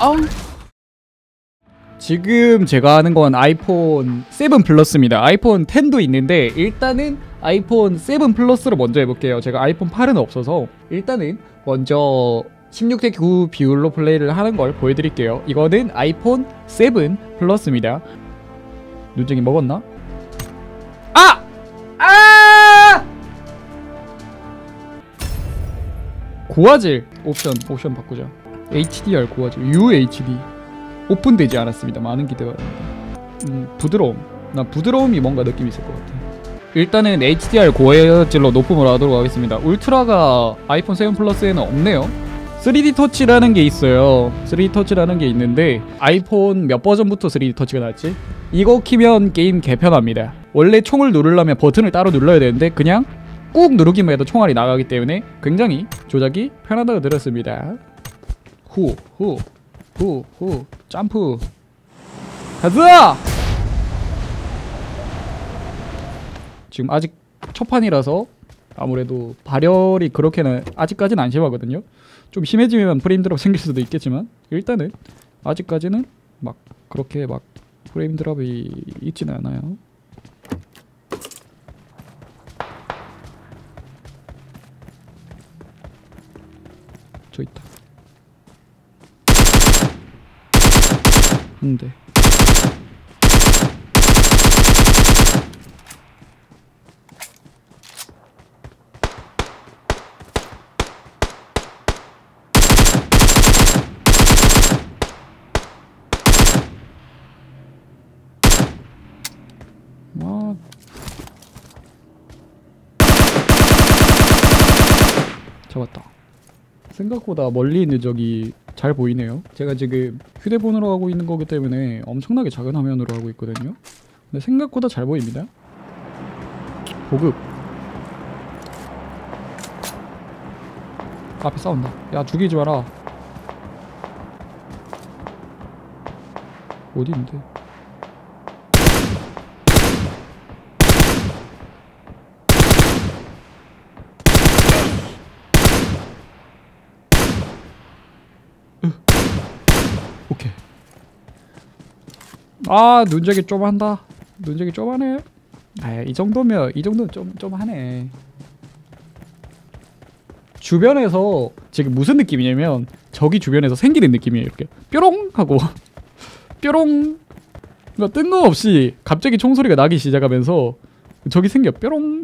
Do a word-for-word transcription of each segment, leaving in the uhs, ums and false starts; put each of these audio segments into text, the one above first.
아우. 지금 제가 하는 건 아이폰 세븐 플러스입니다. 아이폰 텐도 있는데 일단은 아이폰 세븐 플러스로 먼저 해볼게요. 제가 아이폰 팔은 없어서 일단은 먼저 십육 대 구 비율로 플레이를 하는 걸 보여드릴게요. 이거는 아이폰 세븐 플러스입니다. 눈쟁이 먹었나? 아! 아! 고화질 옵션 옵션 바꾸자. 에이치디알 고화질 유에이치디 오픈되지 않았습니다. 많은 기대 바랍니다. 음, 부드러움. 난 부드러움이 뭔가 느낌이 있을 것 같아. 일단은 에이치디알 고화질로 높음으로 하도록 하겠습니다. 울트라가 아이폰 세븐 플러스에는 없네요. 쓰리디 터치라는 게 있어요. 쓰리디 터치라는 게 있는데 아이폰 몇 버전부터 쓰리디 터치가 나왔지? 이거 키면 게임 개편합니다. 원래 총을 누르려면 버튼을 따로 눌러야 되는데 그냥 꾹 누르기만 해도 총알이 나가기 때문에 굉장히 조작이 편하다고 들었습니다. 후, 후, 후, 후, 점프. 가자! 지금 아직 첫판이라서 아무래도 발열이 그렇게는 아직까지는 안 심하거든요. 좀 심해지면 프레임 드롭 생길 수도 있겠지만 일단은 아직까지는 막 그렇게 막 프레임 드롭이 있지는 않아요. 저 있다. 근데 와 잡았다. 생각보다 멀리 있는 적이 잘 보이네요. 제가 지금 휴대폰으로 하고 있는 거기 때문에 엄청나게 작은 화면으로 하고 있거든요. 근데 생각보다 잘 보입니다. 보급. 앞에 싸운다. 야 죽이지 마라. 어디 있는데? 오케이. 아 눈적이 좀 한다. 눈적이 좀 하네. 아, 이 정도면 이 정도는 좀 좀 하네. 주변에서 지금 무슨 느낌이냐면 적이 주변에서 생기는 느낌이에요. 이렇게 뾰롱 하고 뾰롱. 그러니까 뜬금없이 갑자기 총소리가 나기 시작하면서 적이 생겨. 뾰롱.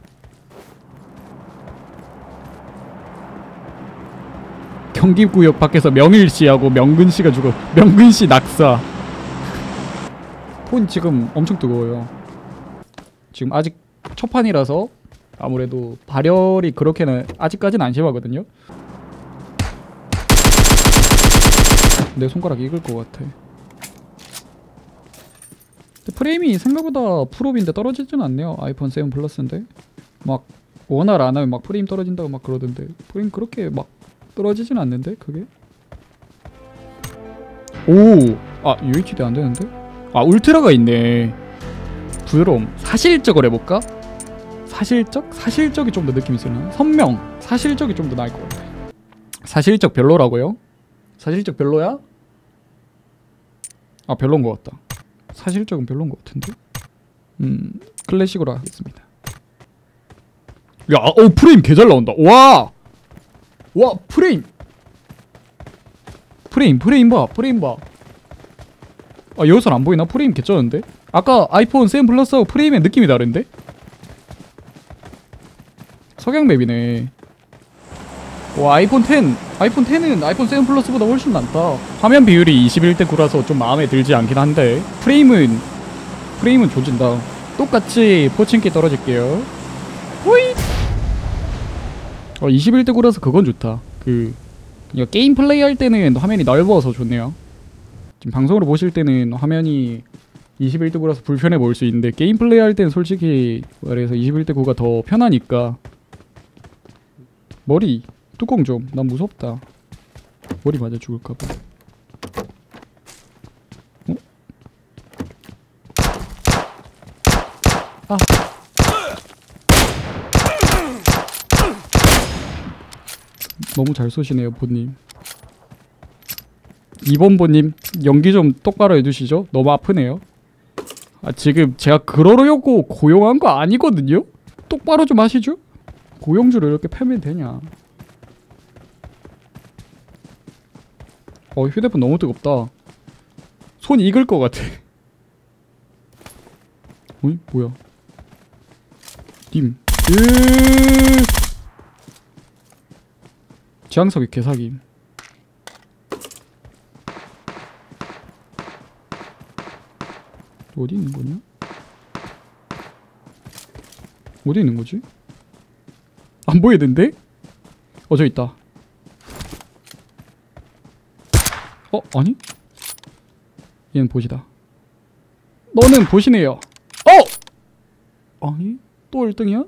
경기구역 밖에서 명일씨하고 명근씨가 죽어. 명근씨 낙사. 폰 지금 엄청 뜨거워요. 지금 아직 첫판이라서 아무래도 발열이 그렇게는 아직까지는 안 심하거든요. 내 손가락 익을 것 같아. 근데 프레임이 생각보다 풀업인데 떨어지진 않네요. 아이폰 세븐 플러스인데 막 원활 안 하면 막 프레임 떨어진다고 막 그러던데 프레임 그렇게 막 떨어지진 않는데 그게? 오! 아 유에이치디 안 되는데? 아 울트라가 있네. 부드러움. 사실적으로 해볼까? 사실적? 사실적이 좀 더 느낌이 있으려나? 선명. 사실적이 좀 더 나을 것 같아. 사실적 별로라고요? 사실적 별로야? 아 별로인 것 같다. 사실적은 별로인 것 같은데? 음 클래식으로 하겠습니다. 야, 어 프레임 개 잘 나온다. 와! 와 프레임! 프레임 프레임 봐. 프레임 봐. 아 여기선 안 보이나? 프레임 개쩌는데? 아까 아이폰 세븐 플러스하고 프레임의 느낌이 다른데? 석양 맵이네. 와 아이폰 텐 아이폰 텐은 아이폰 세븐 플러스보다 훨씬 낫다. 화면 비율이 이십일 대 구라서 좀 마음에 들지 않긴 한데 프레임은 프레임은 조진다. 똑같이 포칭기 떨어질게요. 호잇! 어 이십일 대 구라서 그건 좋다. 그 이거 게임 플레이 할 때는 화면이 넓어서 좋네요. 지금 방송으로 보실 때는 화면이 이십일 대 구라서 불편해 보일 수 있는데 게임 플레이 할 때는 솔직히 말해서 이십일 대 구가 더 편하니까. 머리 뚜껑 좀. 난 무섭다. 머리 맞아 죽을까봐. 어? 아. 너무 잘 쏘시네요 보님. 이번보님 연기 좀 똑바로 해주시죠. 너무 아프네요. 아, 지금 제가 그러려고 고용한 거 아니거든요. 똑바로 좀 하시죠. 고용주를 이렇게 패면 되냐. 어, 휴대폰 너무 뜨겁다. 손 익을 것 같아. 어이? 뭐야? 님. 으... 지향석이 개사김. 어디 있는 거냐? 어디 있는 거지? 안 보이는데? 어, 저 있다. 어? 아니? 얘는 보시다. 너는 보시네요. 어! 아니? 또 일 등이야?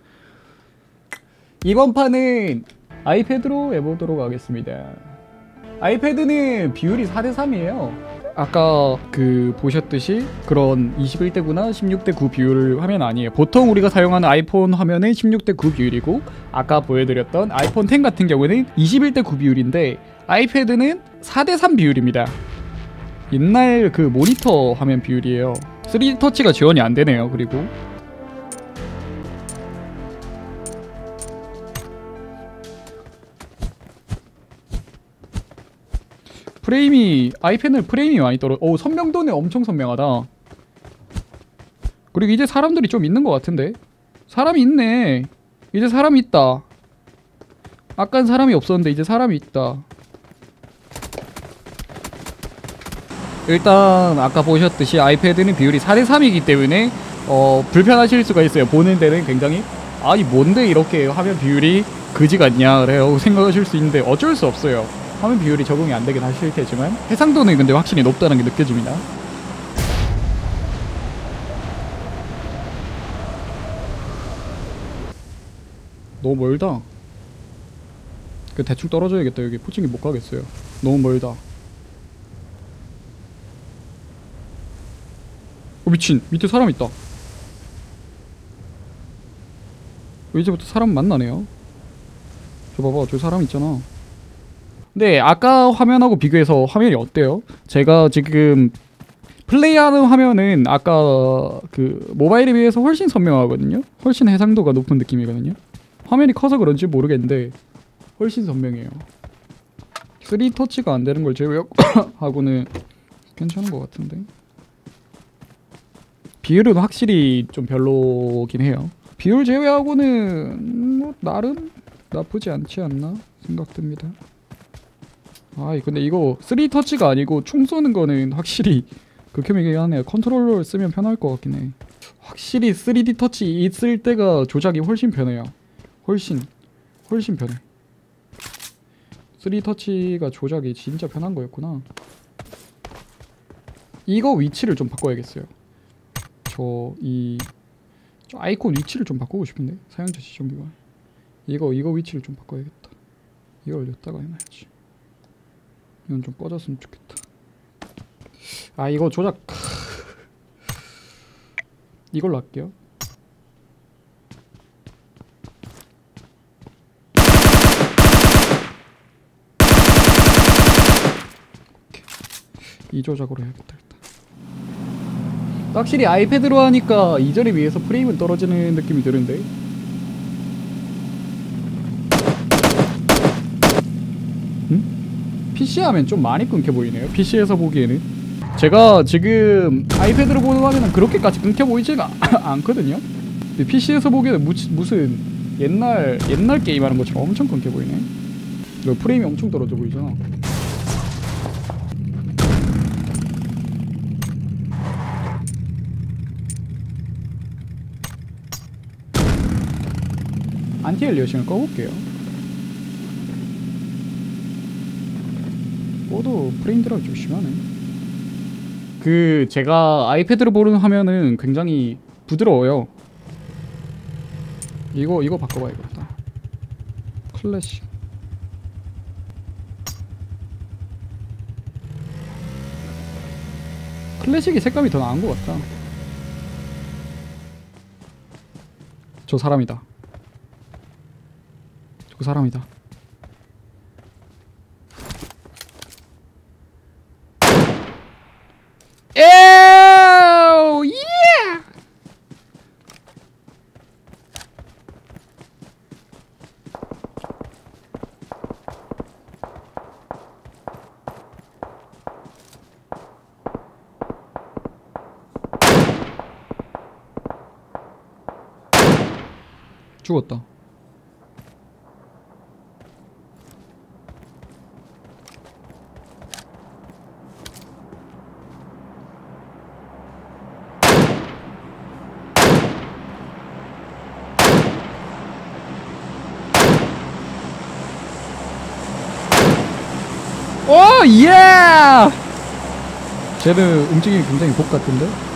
이번 판은 아이패드로 해보도록 하겠습니다. 아이패드는 비율이 사 대 삼이에요 아까 그 보셨듯이 그런 이십일 대 구나 십육 대 구 비율 화면 아니에요. 보통 우리가 사용하는 아이폰 화면은 십육 대 구 비율이고, 아까 보여드렸던 아이폰 텐 같은 경우는 이십일 대 구 비율인데 아이패드는 사 대 삼 비율입니다. 옛날 그 모니터 화면 비율이에요. 쓰리디 터치가 지원이 안 되네요. 그리고 프레임이, 아이패드는 프레임이 많이 떨어. 오, 선명도는 엄청 선명하다. 그리고 이제 사람들이 좀 있는 것 같은데. 사람이 있네. 이제 사람이 있다. 아깐 사람이 없었는데 이제 사람이 있다. 일단 아까 보셨듯이 아이패드는 비율이 사 대 삼이기 때문에 어, 불편하실 수가 있어요. 보는 데는 굉장히 아니 뭔데 이렇게 화면 비율이 그지 같냐 그래요 생각하실 수 있는데 어쩔 수 없어요. 화면 비율이 적응이 안 되긴 하실 테지만 해상도는 근데 확실히 높다는 게 느껴집니다. 너무 멀다. 그 대충 떨어져야겠다. 여기 포칭이 못 가겠어요. 너무 멀다. 어 미친, 밑에 사람 있다. 어, 이제부터 사람 만나네요. 저 봐봐, 저 사람 있잖아. 네, 아까 화면하고 비교해서 화면이 어때요? 제가 지금 플레이하는 화면은 아까 그 모바일에 비해서 훨씬 선명하거든요. 훨씬 해상도가 높은 느낌이거든요. 화면이 커서 그런지 모르겠는데 훨씬 선명해요. 쓰리디 터치가 안 되는 걸 제외하고는 괜찮은 것 같은데. 비율은 확실히 좀 별로긴 해요. 비율 제외하고는 뭐 나름 나쁘지 않지 않나 생각됩니다. 아 근데 이거 쓰리디 터치가 아니고 총 쏘는 거는 확실히 극혐이긴 하네요. 컨트롤러를 쓰면 편할 것 같긴 해. 확실히 쓰리디 터치 있을 때가 조작이 훨씬 편해요. 훨씬 훨씬 편해. 쓰리디 터치가 조작이 진짜 편한 거였구나. 이거 위치를 좀 바꿔야겠어요. 저 이 저 아이콘 위치를 좀 바꾸고 싶은데. 사용자 지정 기반 이거 이거 위치를 좀 바꿔야겠다. 이걸 여기다가 해놔야지. 이건 좀 꺼졌으면 좋겠다. 아 이거 조작 이걸로 할게요. 오케이. 이 조작으로 해야겠다. 확실히 아이패드로 하니까 이전에 비해서 프레임은 떨어지는 느낌이 드는데. 응? 피씨 하면 좀 많이 끊겨 보이네요. 피씨에서 보기에는. 제가 지금 아이패드로 보는 화면은 그렇게까지 끊겨 보이지가 않거든요. 근데 피씨에서 보기에는 무, 무슨 옛날 옛날 게임하는 것처럼 엄청 끊겨 보이네. 프레임이 엄청 떨어져 보이잖아. 안티엘리어싱을 꺼볼게요. 꺼도 프레임 드랍이 좀 심하네. 그 제가 아이패드로 보는 화면은 굉장히 부드러워요. 이거 이거 바꿔봐야겠다. 클래식. 클래식이 색감이 더 나은 것 같다. 저 사람이다. 저 사람이다. 죽었다. 오 예! 쟤는 움직임이 굉장히 복 같은데?